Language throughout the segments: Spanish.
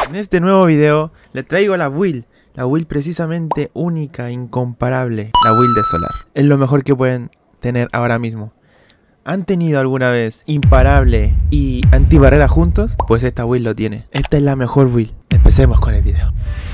En este nuevo video les traigo la build precisamente única, incomparable, la build de Solar. Es lo mejor que pueden tener ahora mismo. ¿Han tenido alguna vez imparable y antibarrera juntos? Pues esta build lo tiene. Esta es la mejor build. Empecemos con el video.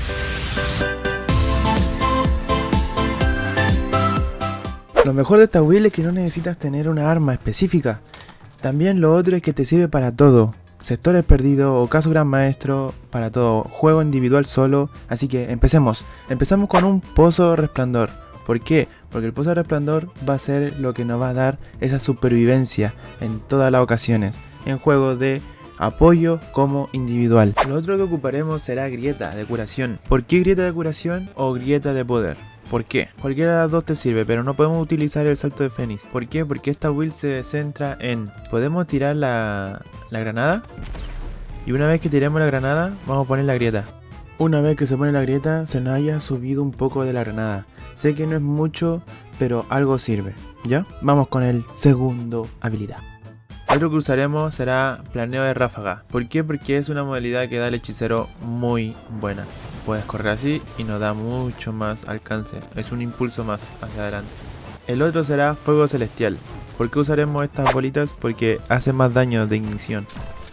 Lo mejor de esta build es que no necesitas tener una arma específica. También lo otro es que te sirve para todo. Sectores perdidos, ocaso gran maestro, para todo. Juego individual solo. Así que empecemos. Empezamos con un pozo resplandor. ¿Por qué? Porque el pozo resplandor va a ser lo que nos va a dar esa supervivencia en todas las ocasiones. En juegos de apoyo como individual. Lo otro que ocuparemos será grieta de curación. ¿Por qué grieta de curación o grieta de poder? ¿Por qué? Cualquiera de las dos te sirve, pero no podemos utilizar el salto de Fénix. ¿Por qué? Porque esta build se centra en... Podemos tirar la granada. Y una vez que tiremos la granada, vamos a poner la grieta. Una vez que se pone la grieta, se nos haya subido un poco de la granada. Sé que no es mucho, pero algo sirve. ¿Ya? Vamos con el segundo habilidad. Otro que usaremos será planeo de ráfaga. ¿Por qué? Porque es una modalidad que da al hechicero muy buena. Puedes correr así y nos da mucho más alcance. Es un impulso más hacia adelante. El otro será fuego celestial. ¿Por qué usaremos estas bolitas? Porque hace más daño de ignición.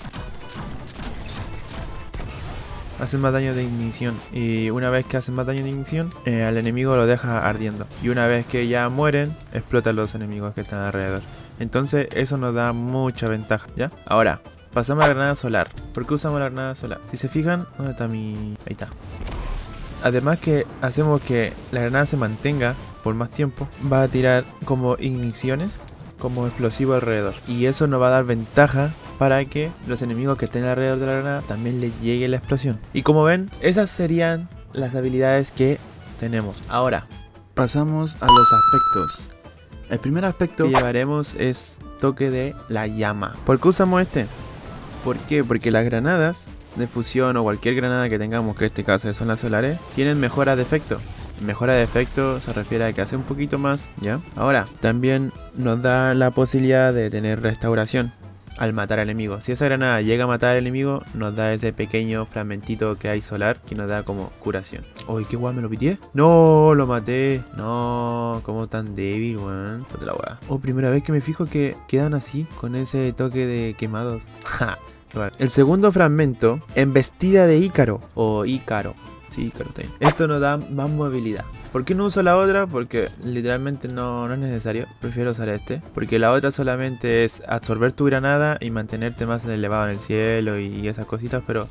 Hacen más daño de ignición. Y una vez que hacen más daño de ignición, al enemigo lo deja ardiendo. Y una vez que ya mueren, explotan los enemigos que están alrededor. Entonces eso nos da mucha ventaja, ¿ya? Ahora, pasamos a la granada solar. ¿Por qué usamos la granada solar? Si se fijan, ¿dónde está mi...? Ahí está. Además que hacemos que la granada se mantenga por más tiempo, va a tirar como igniciones, como explosivo alrededor. Y eso nos va a dar ventaja para que los enemigos que estén alrededor de la granada también les llegue la explosión. Y como ven, esas serían las habilidades que tenemos. Ahora, pasamos a los aspectos. El primer aspecto que llevaremos es toque de la llama. ¿Por qué usamos este? ¿Por qué? Porque las granadas de fusión o cualquier granada que tengamos, que en este caso son las solares, tienen mejora de efecto. Mejora de efecto se refiere a que hace un poquito más, ¿ya? Ahora, también nos da la posibilidad de tener restauración al matar al enemigo. Si esa granada llega a matar al enemigo, nos da ese pequeño fragmentito que hay solar que nos da como curación. Uy, qué guay, me lo pitié. No, lo maté. No, como tan débil, weón. Ponte la weá. Oh, primera vez que me fijo que quedan así, con ese toque de quemados. El segundo fragmento, embestida de Ícaro. O Ícaro. Sí, Ícaro está bien. Esto nos da más movilidad. ¿Por qué no uso la otra? Porque literalmente no es necesario. Prefiero usar este. Porque la otra solamente es absorber tu granada y mantenerte más elevado en el cielo y esas cositas. Pero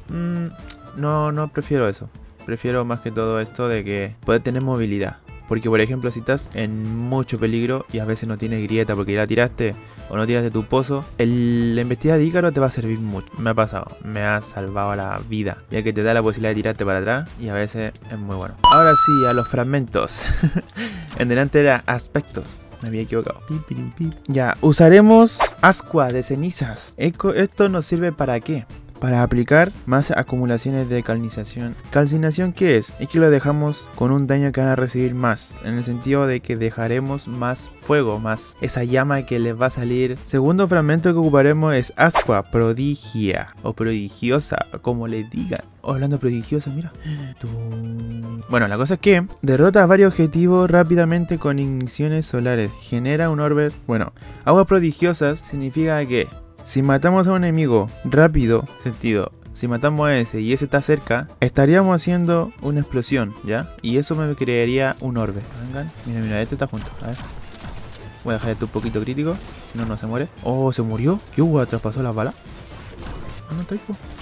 no prefiero eso. Prefiero más que todo esto de que puedes tener movilidad. Porque por ejemplo si estás en mucho peligro y a veces no tienes grieta porque ya la tiraste o no tiraste tu pozo, la embestida de Ícaro te va a servir mucho. Me ha pasado, me ha salvado la vida, ya que te da la posibilidad de tirarte para atrás y a veces es muy bueno. Ahora sí, a los fragmentos. En delante era aspectos. Me había equivocado. Ya, usaremos ascua de cenizas. ¿Esto nos sirve para qué? Para aplicar más acumulaciones de calcinación. ¿Calcinación qué es? Es que lo dejamos con un daño que van a recibir más. En el sentido de que dejaremos más fuego, más esa llama que les va a salir. Segundo fragmento que ocuparemos es ascua prodigia. O prodigiosa, como le digan. Oh, hablando prodigiosa, mira. Bueno, la cosa es que derrota varios objetivos rápidamente con igniciones solares. Genera un orbe. Bueno, aguas prodigiosas significa que si matamos a un enemigo rápido, si matamos a ese y ese está cerca, estaríamos haciendo una explosión, ¿ya? Y eso me crearía un orbe. Vengan, mira, este está junto. A ver. Voy a dejar esto un poquito crítico, si no, no se muere. Oh, ¿se murió? ¿Qué hubo? ¿Traspasó las balas? Ah, no, está ahí.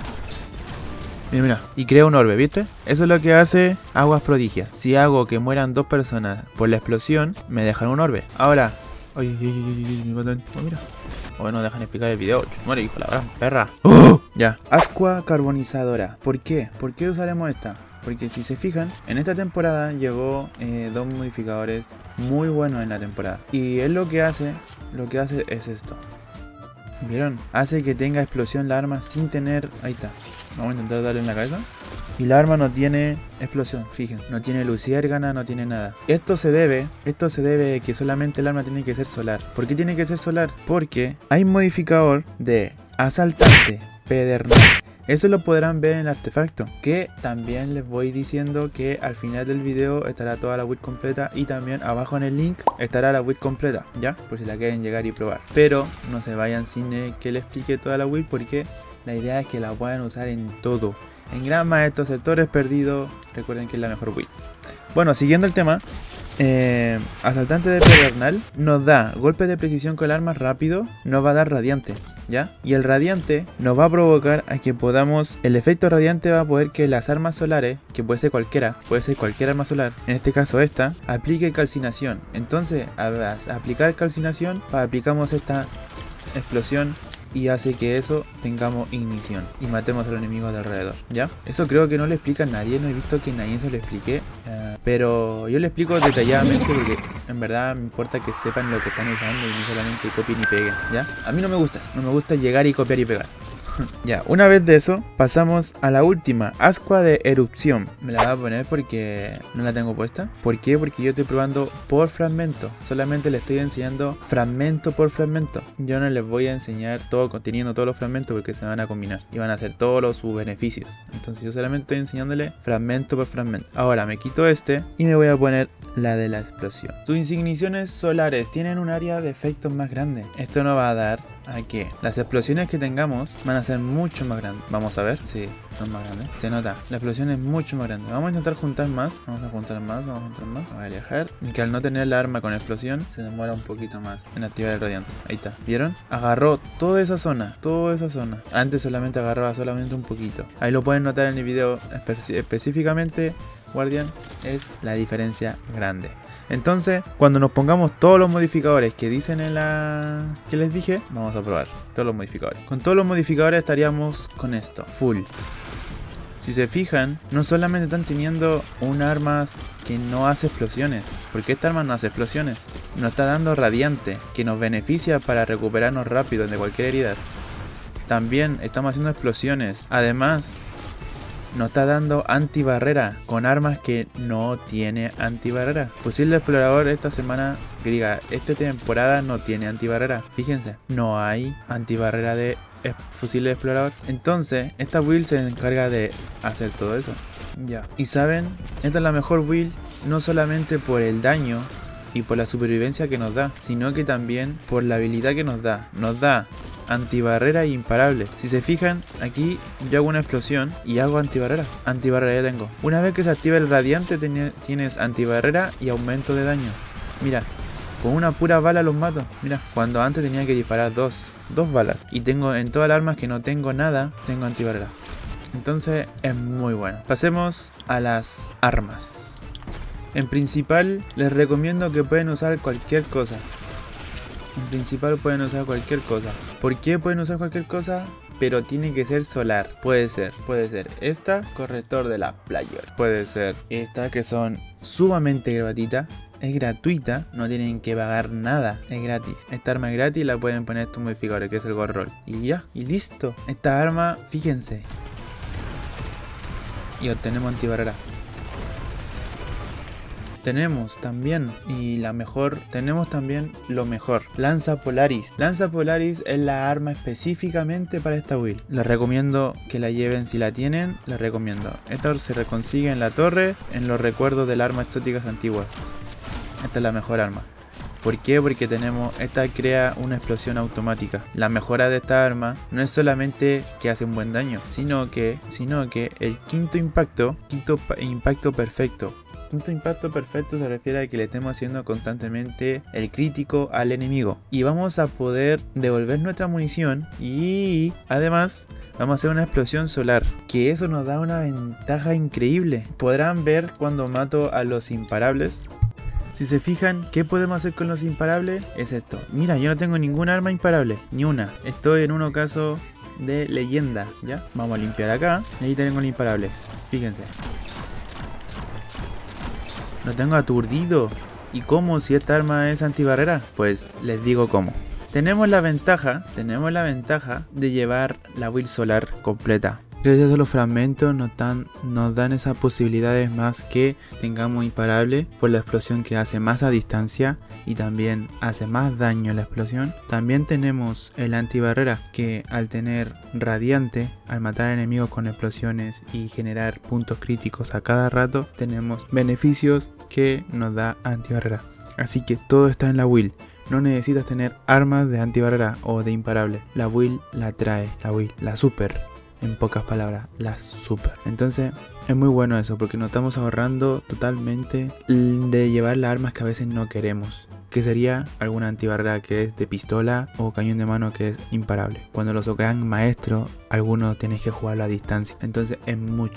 Mira, y crea un orbe, ¿viste? Eso es lo que hace aguas prodigias. Si hago que mueran dos personas por la explosión, me dejan un orbe. Ahora, oye, oh, mira. Bueno, dejan explicar el video. Muere, hijo de la gran perra. ¡Oh! Ya. Ascua carbonizadora. ¿Por qué? ¿Por qué usaremos esta? Porque si se fijan, en esta temporada llegó dos modificadores muy buenos en la temporada. Y él lo que hace es esto. ¿Vieron? Hace que tenga explosión la arma sin tener... Ahí está. Vamos a intentar darle en la cabeza. Y la arma no tiene explosión, fíjense. No tiene luciérgana, no tiene nada. Esto se debe a que solamente el arma tiene que ser solar. ¿Por qué tiene que ser solar? Porque hay un modificador de asaltante, pedernal, Eso lo podrán ver en el artefacto, que también les voy diciendo que al final del video estará toda la build completa y también abajo en el link estará la build completa, ya, por si la quieren llegar y probar. Pero no se vayan sin que les explique toda la build, porque la idea es que la puedan usar en todo. En Gran Maestro, sectores perdidos, recuerden que es la mejor build. Bueno, siguiendo el tema, asaltante de pedernal nos da golpe de precisión con el arma rápido, nos va a dar radiante, ¿ya? Y el radiante nos va a provocar a que podamos, el efecto radiante va a poder que las armas solares, que puede ser cualquier arma solar, en este caso esta, aplique calcinación. Entonces, al aplicar calcinación, aplicamos esta explosión y hace que eso tengamos ignición y matemos a los enemigos de alrededor, ¿ya? Eso creo que no lo explica nadie, no he visto que nadie se lo explique, pero yo le explico detalladamente porque en verdad me importa que sepan lo que están usando y no solamente copien y peguen, ¿ya? A mí no me gusta llegar y copiar y pegar. Ya, una vez de eso, pasamos a la última, ascua de erupción. Me la voy a poner porque no la tengo puesta. ¿Por qué? Porque yo estoy probando por fragmento. Solamente les estoy enseñando fragmento por fragmento. Yo no les voy a enseñar todo, conteniendo todos los fragmentos, porque se van a combinar y van a hacer todos sus beneficios. Entonces yo solamente estoy enseñándole fragmento por fragmento. Ahora me quito este y me voy a poner la de la explosión. Tus insigniciones solares tienen un área de efectos más grande. Esto nos va a dar a que las explosiones que tengamos van a ser mucho más grandes. Vamos a ver, sí, son más grandes. Se nota, la explosión es mucho más grande. Vamos a intentar juntar más. Vamos a juntar más. Voy a alejar. Y que al no tener la arma con explosión, se demora un poquito más en activar el radiante. Ahí está, ¿vieron? Agarró toda esa zona. Antes solamente agarraba solamente un poquito. Ahí lo pueden notar en el video específicamente. Guardian, es la diferencia grande. Entonces, cuando nos pongamos todos los modificadores que dicen en la que les dije, vamos a probar todos los modificadores. Con todos los modificadores estaríamos con esto, full. Si se fijan, no solamente están teniendo un arma que no hace explosiones, porque esta arma no hace explosiones, nos está dando radiante, que nos beneficia para recuperarnos rápido de cualquier herida. También estamos haciendo explosiones, además nos está dando antibarrera con armas que no tiene antibarrera. Fusil de explorador esta semana, que diga, esta temporada no tiene antibarrera. Fíjense, no hay antibarrera de fusil de explorador. Entonces, esta build se encarga de hacer todo eso. Ya. Y saben, esta es la mejor build no solamente por el daño y por la supervivencia que nos da, sino que también por la habilidad que nos da. Nos da antibarrera e imparable. Si se fijan, aquí yo hago una explosión y hago antibarrera. Antibarrera ya tengo. Una vez que se activa el radiante, tienes antibarrera y aumento de daño. Mira, con una pura bala los mato. Mira, cuando antes tenía que disparar dos balas. Y tengo en todas las armas que no tengo nada, tengo antibarrera. Entonces es muy bueno. Pasemos a las armas. En principal les recomiendo que pueden usar cualquier cosa. ¿Por qué pueden usar cualquier cosa? Pero tiene que ser solar. Puede ser esta, corrector de la player. Puede ser esta, que son sumamente gratuitas. Es gratuita, no tienen que pagar nada, es gratis. Esta arma es gratis y la pueden poner estos modificadores, que es el Gold Roll. Y ya, y listo. Esta arma, fíjense. Y obtenemos antibarrera. Tenemos también, y la mejor, tenemos también lo mejor, Lanza Polaris. Lanza Polaris es la arma específicamente para esta build. Les recomiendo que la lleven si la tienen, les recomiendo. Esta se reconsigue en la torre, en los recuerdos de las armas exóticas antiguas. Esta es la mejor arma. ¿Por qué? Porque esta crea una explosión automática. La mejora de esta arma no es solamente que hace un buen daño, sino que el quinto impacto perfecto. Quinto impacto perfecto se refiere a que le estemos haciendo constantemente el crítico al enemigo. Y vamos a poder devolver nuestra munición y además vamos a hacer una explosión solar. Que eso nos da una ventaja increíble. Podrán ver cuando mato a los imparables. Si se fijan, ¿qué podemos hacer con los imparables? Es esto. Mira, yo no tengo ningún arma imparable. Ni una. Estoy en un ocaso de leyenda. ¿Ya? Vamos a limpiar acá. Y ahí tengo el imparable. Fíjense. Lo tengo aturdido. ¿Y cómo si esta arma es antibarrera? Pues les digo cómo. Tenemos la ventaja de llevar la build solar completa. Gracias a los fragmentos nos dan esas posibilidades más que tengamos imparable por la explosión que hace más a distancia y también hace más daño la explosión. También tenemos el antibarrera que al tener radiante, al matar enemigos con explosiones y generar puntos críticos a cada rato, tenemos beneficios que nos da antibarrera. Así que todo está en la build. No necesitas tener armas de antibarrera o de imparable. La build la trae, la build, la super. En pocas palabras, la super. Entonces es muy bueno eso porque nos estamos ahorrando totalmente de llevar las armas que a veces no queremos. Que sería alguna antibarrera que es de pistola o cañón de mano que es imparable. Cuando los gran maestros, algunos tienes que jugarlo a distancia. Entonces es muy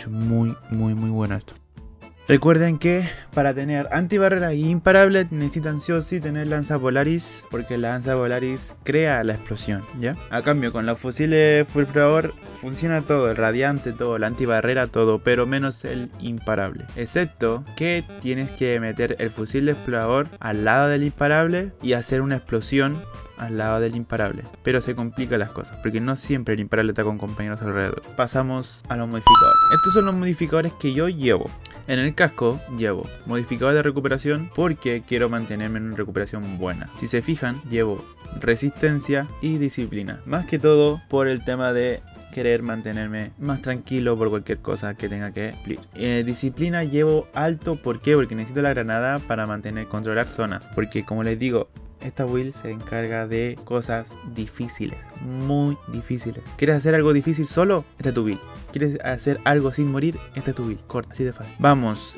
bueno esto. Recuerden que para tener antibarrera y imparable necesitan sí o sí tener lanza Polaris, porque la lanza Polaris crea la explosión, ¿ya? A cambio con los fusiles fulgurador funciona todo, el radiante, todo, la antibarrera, todo, pero menos el imparable. Excepto que tienes que meter el fusil de explorador al lado del imparable y hacer una explosión al lado del imparable, pero se complican las cosas porque no siempre el imparable está con compañeros alrededor. Pasamos a los modificadores. Estos son los modificadores que yo llevo. En el casco llevo modificador de recuperación porque quiero mantenerme en una recuperación buena. Si se fijan, llevo resistencia y disciplina, más que todo por el tema de querer mantenerme más tranquilo por cualquier cosa que tenga que cumplir. Disciplina llevo alto, ¿por qué? Porque necesito la granada para controlar zonas, porque como les digo, esta build se encarga de cosas difíciles, muy difíciles. ¿Quieres hacer algo difícil solo? Esta es tu build. ¿Quieres hacer algo sin morir? Esta es tu build. Corta, así de fácil. Vamos,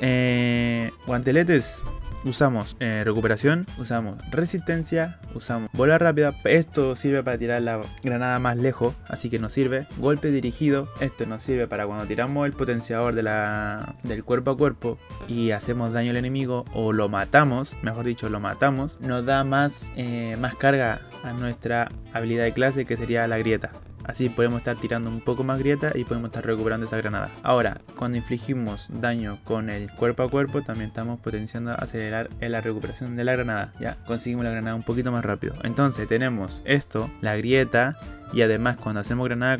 guanteletes. Usamos recuperación, usamos resistencia, usamos bola rápida. Esto sirve para tirar la granada más lejos, así que nos sirve. Golpe dirigido, esto nos sirve para cuando tiramos el potenciador del cuerpo a cuerpo y hacemos daño al enemigo o lo matamos, mejor dicho lo matamos, nos da más carga a nuestra habilidad de clase, que sería la grieta. Así podemos estar tirando un poco más grieta y podemos estar recuperando esa granada. Ahora, cuando infligimos daño con el cuerpo a cuerpo, también estamos potenciando acelerar la recuperación de la granada. Ya conseguimos la granada un poquito más rápido. Entonces tenemos esto, la grieta, y además cuando hacemos granada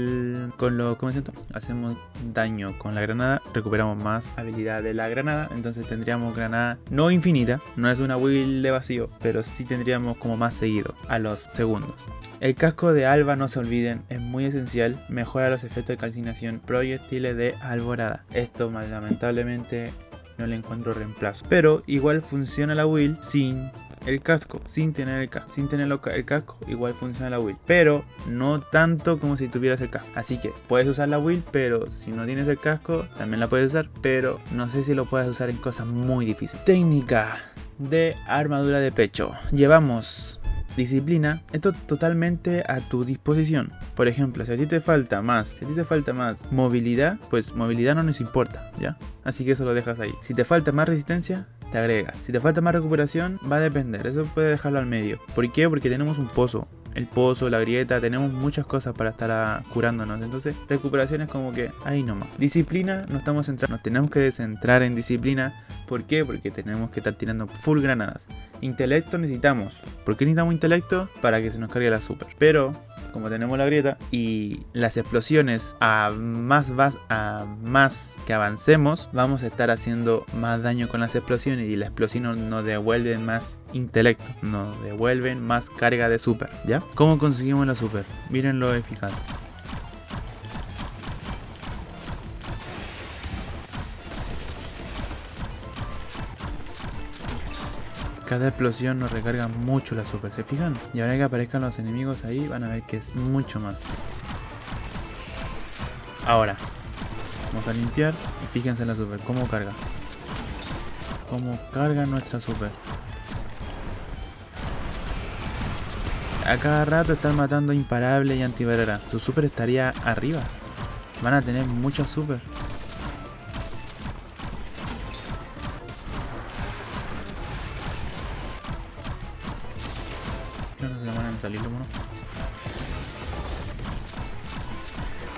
hacemos daño con la granada, recuperamos más habilidad de la granada. Entonces tendríamos granada no infinita, no es una build de vacío, pero sí tendríamos como más seguido a los segundos. El casco de Alba, no se olviden, es muy esencial, mejora los efectos de calcinación proyectiles de alborada. Esto lamentablemente no le encuentro reemplazo, pero igual funciona la build sin el casco, sin tener el casco igual funciona la build, pero no tanto como si tuvieras el casco. Así que puedes usar la build, pero si no tienes el casco también la puedes usar, pero no sé si lo puedes usar en cosas muy difíciles. Técnica de armadura de pecho. Llevamos disciplina, esto totalmente a tu disposición. Por ejemplo, si a ti te falta más movilidad, pues movilidad no nos importa, ¿ya? Así que eso lo dejas ahí. Si te falta más resistencia, te agregas. Si te falta más recuperación, va a depender, eso puede dejarlo al medio. ¿Por qué? Porque tenemos un pozo. El pozo, la grieta, tenemos muchas cosas para estar curándonos. Entonces, recuperación es como que ahí nomás. Disciplina, nos tenemos que centrar en disciplina. ¿Por qué? Porque tenemos que estar tirando full granadas. Intelecto necesitamos. ¿Por qué necesitamos intelecto? Para que se nos cargue la super. Pero, como tenemos la grieta y las explosiones a más que avancemos, vamos a estar haciendo más daño con las explosiones y las explosiones nos devuelven más intelecto, nos devuelven más carga de super, ¿ya? ¿Cómo conseguimos la super? Miren lo eficaz. Cada explosión nos recarga mucho la super, ¿se fijan? Y ahora que aparezcan los enemigos ahí van a ver que es mucho más. Ahora vamos a limpiar y fíjense en la super, cómo carga. Cómo carga nuestra super. A cada rato están matando imparable y antibarrera. Su super estaría arriba. Van a tener mucha super. No se le van a salir, ¿no?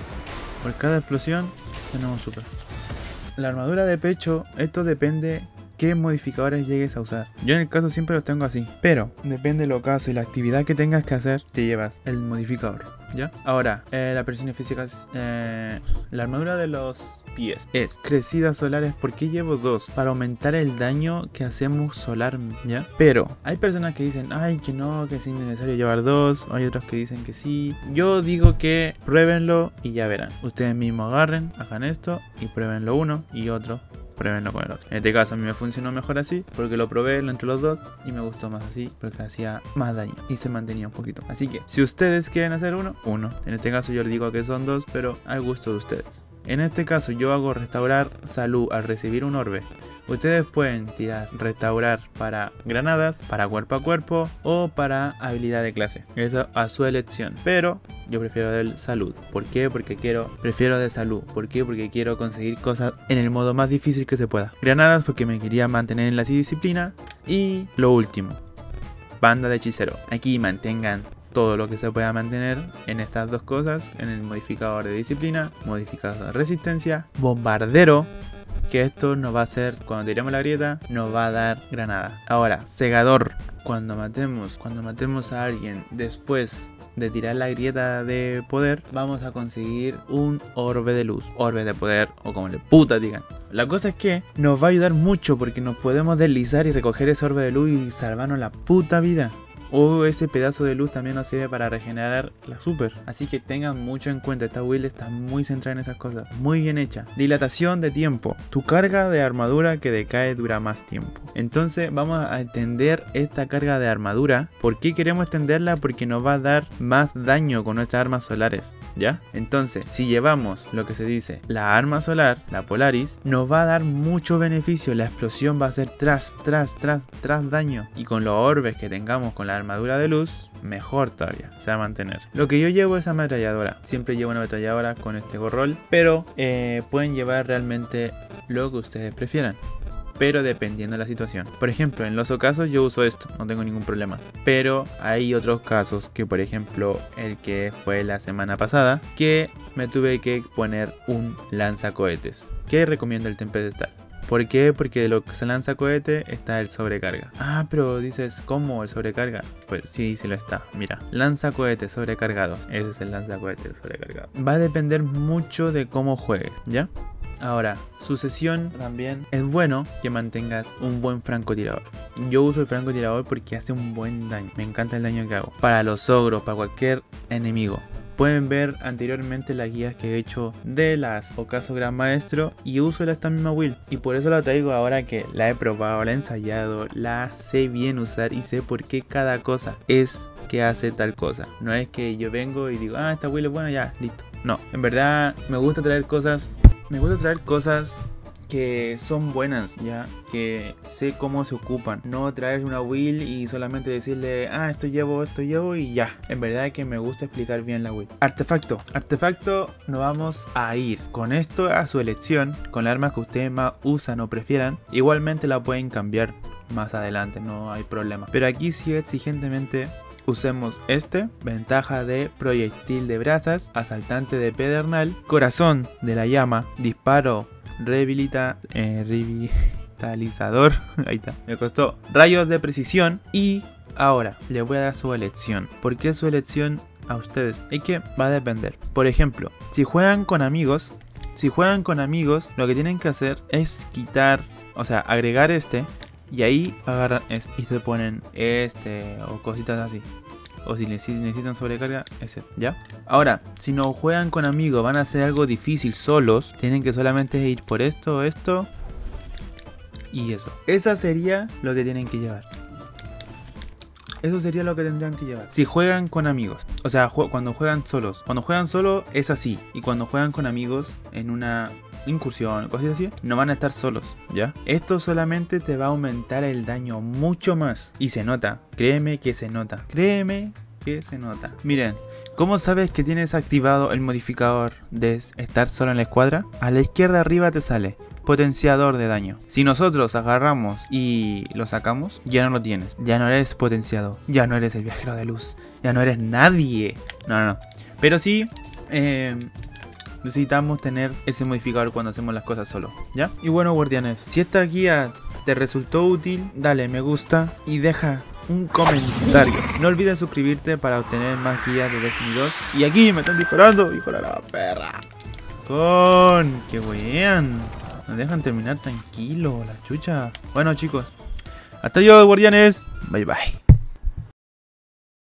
Por cada explosión tenemos super. La armadura de pecho, esto depende qué modificadores llegues a usar. Yo en el caso siempre los tengo así, pero depende del ocaso y la actividad que tengas que hacer, te llevas el modificador, ¿ya? Ahora, la presión física, la armadura de los pies es crecidas solares. ¿Por qué llevo 2? Para aumentar el daño que hacemos solar, ¿ya? Pero hay personas que dicen, ay, que no, que es innecesario llevar 2. Hay otros que dicen que sí. Yo digo que pruébenlo y ya verán. Ustedes mismos agarren, hagan esto y pruébenlo uno y otro. Pruébenlo con el otro. En este caso a mí me funcionó mejor así, porque lo probé entre los dos y me gustó más así, porque hacía más daño y se mantenía un poquito. Así que si ustedes quieren hacer uno. En este caso yo les digo que son 2, pero al gusto de ustedes. En este caso yo hago restaurar salud al recibir un orbe. Ustedes pueden tirar restaurar para granadas, para cuerpo a cuerpo o para habilidad de clase. Eso a su elección. Pero yo prefiero del salud. ¿Por qué? Porque prefiero de salud. ¿Por qué? Porque quiero conseguir cosas en el modo más difícil que se pueda. Granadas porque me quería mantener en la disciplina. Y lo último, banda de hechicero. Aquí mantengan todo lo que se pueda mantener en estas dos cosas. En el modificador de disciplina, modificador de resistencia, bombardero. Que esto nos va a hacer, cuando tiremos la grieta, nos va a dar granada. Ahora, segador. Cuando matemos a alguien después de tirar la grieta de poder, vamos a conseguir un orbe de luz, orbe de poder o como le puta digan. La cosa es que nos va a ayudar mucho porque nos podemos deslizar y recoger ese orbe de luz y salvarnos la puta vida. O ese pedazo de luz también nos sirve para regenerar la super. Así que tengan mucho en cuenta. Esta build está muy centrada en esas cosas. Muy bien hecha. Dilatación de tiempo. Tu carga de armadura que decae dura más tiempo. Entonces vamos a extender esta carga de armadura. ¿Por qué queremos extenderla? Porque nos va a dar más daño con nuestras armas solares, ¿ya? Entonces si llevamos lo que se dice la arma solar, la Polaris, nos va a dar mucho beneficio. La explosión va a ser tras daño. Y con los orbes que tengamos con la armadura de luz, mejor todavía, se va a mantener. Lo que yo llevo es ametralladora. Siempre llevo una ametralladora con este gorrol, pero pueden llevar realmente lo que ustedes prefieran, pero dependiendo de la situación. Por ejemplo, en los ocasos yo uso esto, no tengo ningún problema. Pero hay otros casos, que por ejemplo el que fue la semana pasada, que me tuve que poner un lanzacohetes, que recomienda el Tempestal. ¿Por qué? Porque de lo que se lanza cohete está el sobrecarga. Ah, pero dices, ¿cómo el sobrecarga? Pues sí, sí lo está. Mira, lanza cohetes sobrecargados. Ese es el lanza cohetes sobrecargado. Va a depender mucho de cómo juegues, ¿ya? Ahora, sucesión también es bueno que mantengas un buen francotirador. Yo uso el francotirador porque hace un buen daño. Me encanta el daño que hago. Para los ogros, para cualquier enemigo. Pueden ver anteriormente las guías que he hecho de las Ocaso Gran Maestro y uso esta misma build. Y por eso la traigo ahora que la he probado, la he ensayado, la sé bien usar y sé por qué cada cosa es que hace tal cosa. No es que yo vengo y digo, ah, esta build es buena, ya, listo. No, en verdad me gusta traer cosas que son buenas, ya, que sé cómo se ocupan. No traer una build y solamente decirle, ah, esto llevo y ya. En verdad que me gusta explicar bien la build. Artefacto nos vamos a ir con esto a su elección, con la arma que ustedes más usan o prefieran. Igualmente la pueden cambiar más adelante, no hay problema. Pero aquí sí exigentemente usemos ventaja de proyectil de brasas, asaltante de pedernal, corazón de la llama, disparo revitalizador, ahí está, me costó, rayos de precisión. Y ahora les voy a dar su elección. ¿Por qué su elección a ustedes? Es que va a depender. Por ejemplo, si juegan con amigos, lo que tienen que hacer es quitar, o sea, agregar y ahí agarran y se ponen o cositas así. O si necesitan sobrecarga, ¿ya? Ahora, si no juegan con amigos, van a hacer algo difícil solos, tienen que solamente ir por esto y eso. Esa sería lo que tienen que llevar. Eso sería lo que tendrían que llevar. Si juegan con amigos, o sea, cuando juegan solos. Cuando juegan solo es así. Y cuando juegan con amigos en una incursión, cosas así, no van a estar solos, ¿ya? Esto solamente te va a aumentar el daño mucho más. Y se nota, créeme que se nota. Miren, ¿cómo sabes que tienes activado el modificador de estar solo en la escuadra? A la izquierda arriba te sale potenciador de daño. Si nosotros agarramos y lo sacamos, ya no lo tienes. Ya no eres potenciado. Ya no eres el viajero de luz. Ya no eres nadie. No. Pero sí, necesitamos tener ese modificador cuando hacemos las cosas solo, ¿ya? Y bueno, guardianes, si esta guía te resultó útil, dale me gusta y deja un comentario. No olvides suscribirte para obtener más guías de Destiny 2. Y aquí me están disparando, hijo de la perra. Que wean. Nos dejan terminar tranquilo, la chucha. Bueno chicos, hasta yo, guardianes. Bye bye.